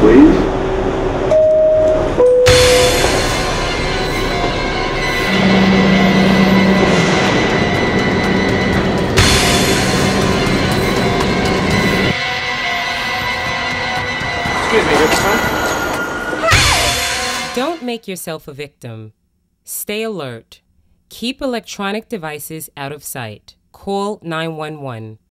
please. Excuse me, victim. Don't make yourself a victim. Stay alert. Keep electronic devices out of sight. Call 911.